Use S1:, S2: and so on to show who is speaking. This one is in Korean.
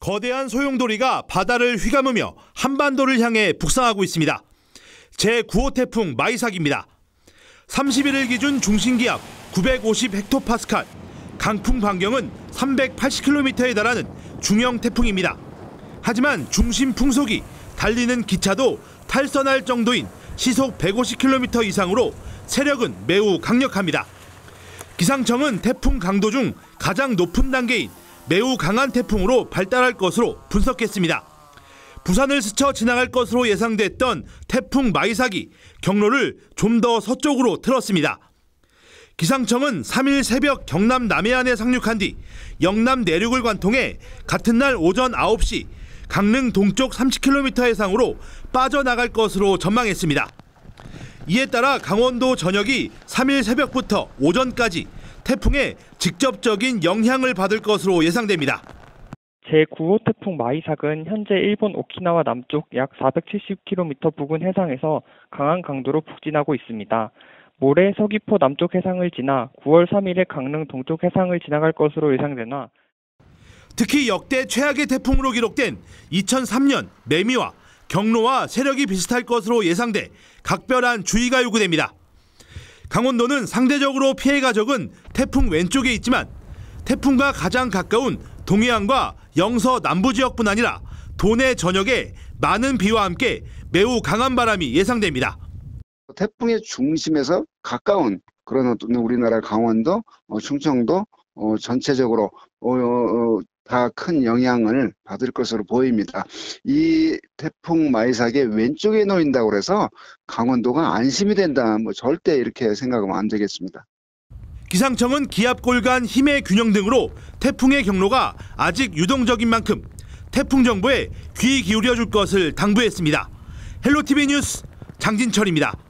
S1: 거대한 소용돌이가 바다를 휘감으며 한반도를 향해 북상하고 있습니다. 제9호 태풍 마이삭입니다. 31일 기준 중심기압 950헥토파스칼, 강풍 반경은 380km에 달하는 중형 태풍입니다. 하지만 중심 풍속이 달리는 기차도 탈선할 정도인 시속 150km 이상으로 세력은 매우 강력합니다. 기상청은 태풍 강도 중 가장 높은 단계인 매우 강한 태풍으로 발달할 것으로 분석했습니다. 부산을 스쳐 지나갈 것으로 예상됐던 태풍 마이삭이 경로를 좀 더 서쪽으로 틀었습니다. 기상청은 3일 새벽 경남 남해안에 상륙한 뒤 영남 내륙을 관통해 같은 날 오전 9시 강릉 동쪽 30km 해상으로 빠져나갈 것으로 전망했습니다. 이에 따라 강원도 전역이 3일 새벽부터 오전까지 태풍의 직접적인 영향을 받을 것으로 예상됩니다.
S2: 제9호 태풍 마이삭은 현재 일본 오키나와 남쪽 약 470km 부근 해상에서 강한 강도로 북진하고 있습니다. 모레 서귀포 남쪽 해상을 지나 9월 3일에 강릉 동쪽 해상을 지나갈 것으로 예상되나
S1: 특히 역대 최악의 태풍으로 기록된 2003년 매미와 경로와 세력이 비슷할 것으로 예상돼 각별한 주의가 요구됩니다. 강원도는 상대적으로 피해가 적은 태풍 왼쪽에 있지만 태풍과 가장 가까운 동해안과 영서 남부 지역뿐 아니라 도내 전역에 많은 비와 함께 매우 강한 바람이 예상됩니다.
S3: 태풍의 중심에서 가까운 그런 우리나라 강원도, 충청도 전체적으로 다 큰 영향을 받을 것으로 보입니다. 이 태풍 마이삭의 왼쪽에 놓인다고 해서 강원도가 안심이 된다. 절대 이렇게 생각하면 안 되겠습니다.
S1: 기상청은 기압골 간 힘의 균형 등으로 태풍의 경로가 아직 유동적인 만큼 태풍 정보에 귀 기울여 줄 것을 당부했습니다. 헬로티비 뉴스 장진철입니다.